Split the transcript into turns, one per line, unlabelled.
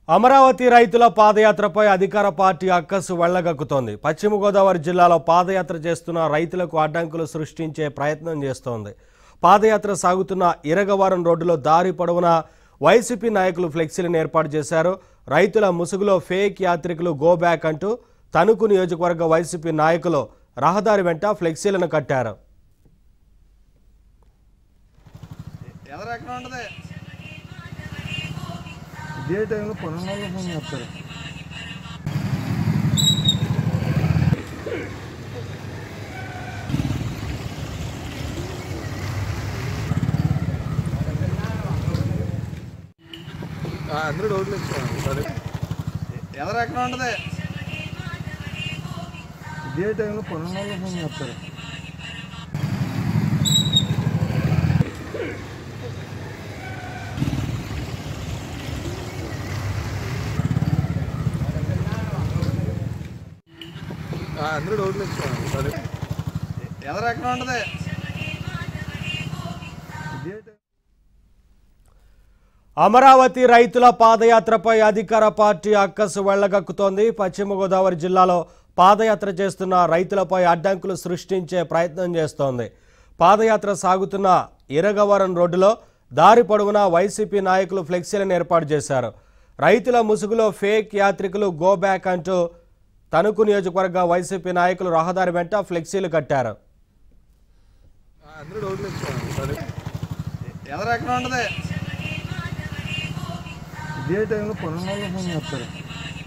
అమరావతి రైతుల పాదయాత్రపై అధికార పార్టీ అక్కసు వెళ్లగక్కుతోంది. పశ్చిమ గోదావరి జిల్లాలో పాదయాత్ర చేస్తున్న రైతులకు అడ్డంకులు సృష్టించే ప్రయత్నం చేస్తోంది. పాదయాత్ర సాగుతున్న ఇరగవరం రోడ్డులో దారి పొడవునా వైసీపీ నాయకులు ఫ్లెక్సీలను ఏర్పాటు చేశారు. రైతుల ముసుగులో ఫేక్ యాత్రికులు గో బ్యాక్ అంటూ తణుకు నియోజకవర్గ వైసీపీ నాయకులు రహదారి వెంట ఫ్లెక్సీలను కట్టారు.
ఇదే టైంలో పనులలో ఫోన్ చేస్తారు. అందరూ రోడ్లు ఇస్తారు. ఎదరు ఎక్కడ ఉంటుంది? ఇదే టైంలో పనులలో ఫోన్ చేస్తారు. అందరూ రోడ్లు ఇస్తారు. ఎదరు ఎక్కడ ఉంటుంది?
అమరావతి రైతుల పాదయాత్రపై అధికార పార్టీ అక్కసు వెళ్లగక్కుతోంది. పశ్చిమ గోదావరి జిల్లాలో పాదయాత్ర చేస్తున్న రైతులపై అడ్డంకులు సృష్టించే ప్రయత్నం చేస్తోంది. పాదయాత్ర సాగుతున్న ఇరగవరం రోడ్డులో దారి పొడవునా వైసీపీ నాయకులు ఫ్లెక్సీలను ఏర్పాటు చేశారు. రైతుల ముసుగులో ఫేక్ యాత్రికులు గో బ్యాక్ అంటూ తణుకు నియోజకవర్గ వైసీపీ నాయకులు రహదారి వెంట ఫ్లెక్సీలు కట్టారు.
అందరూ రోడ్లు ఇస్తారు. ఎదరు ఎక్కడ ఉంటుంది? ఇదే టైంలో పనులలో ఫోన్ చేస్తారు.